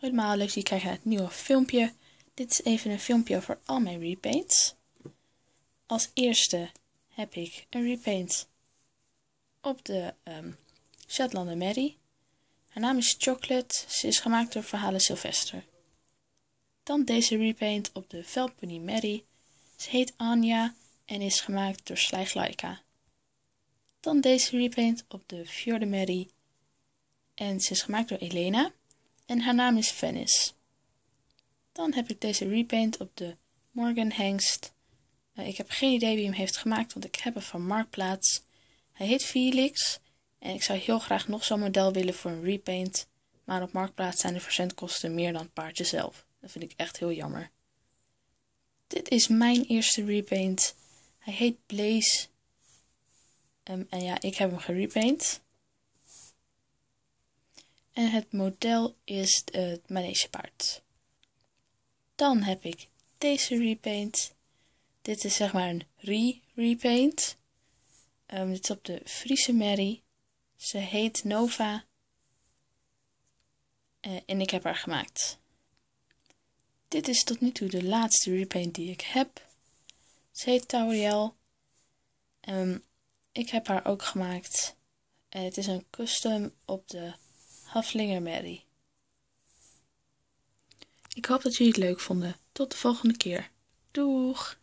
Allemaal leuk dat je kijkt naar het nieuwe filmpje. Dit is even een filmpje over al mijn repaints. Als eerste heb ik een repaint op de Shetlander Merrie. Haar naam is Chocolate. Ze is gemaakt door Verhalen Sylvester. Dan deze repaint op de Velpony Merrie. Ze heet Anja en is gemaakt door Slijg Laika. Dan deze repaint op de Fjord Merrie. En ze is gemaakt door Elena. En haar naam is Venice. Dan heb ik deze repaint op de Morgan Hengst. Ik heb geen idee wie hem heeft gemaakt, want ik heb hem van Marktplaats. Hij heet Felix. En ik zou heel graag nog zo'n model willen voor een repaint. Maar op Marktplaats zijn de verzendkosten meer dan het paardje zelf. Dat vind ik echt heel jammer. Dit is mijn eerste repaint. Hij heet Blaze. En ja, ik heb hem gerepaint. En het model is het manegepaard. Dan heb ik deze repaint. Dit is zeg maar een repaint. Dit is op de Friese Merrie. Ze heet Nova. En ik heb haar gemaakt. Dit is tot nu toe de laatste repaint die ik heb. Ze heet Tauriel. Ik heb haar ook gemaakt. Het is een custom op de Haflinger Merrie. Ik hoop dat jullie het leuk vonden. Tot de volgende keer. Doeg!